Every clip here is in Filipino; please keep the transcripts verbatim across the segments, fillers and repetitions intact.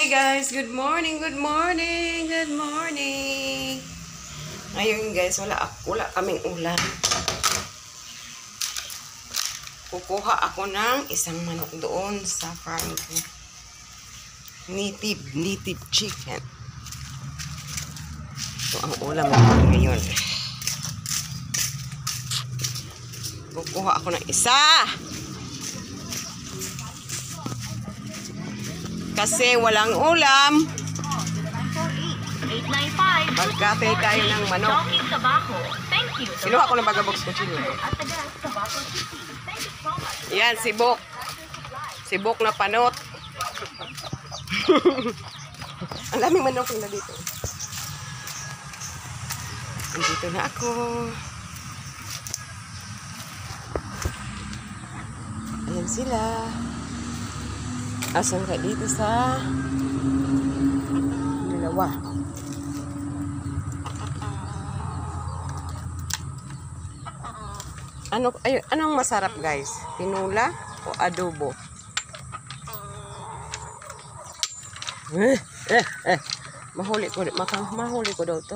Hi guys, good morning, good morning, good morning. Ngayon guys, wala, wala kaming ulam. Kukuha ako ng isang manok doon sa farm ko. Native, native chicken. Ito ang ulam natin ngayon. Kukuha ako ng isa. Kasi walang ulam. Magkatay tayo ng manok. Sinuha ko ng bagabox ko chino. Yan, sibok. Sibok na panot. Ang daming manok na dito. Nandito na ako. Ayan sila. Asan ka dito sa dalawa. Ano, ay, anong masarap guys? Tinula o adobo? Eh, eh, eh. Mahuli ko, maka, mahuli ko daw to.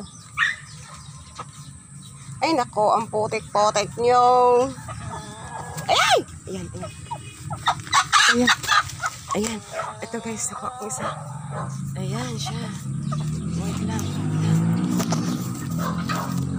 Ay nako, ang putik-putik nyo. Ay, ay! Ayan, ayan. Ayan. Ayan. Ito guys, ako ang isa. Ayan siya. Wait lang.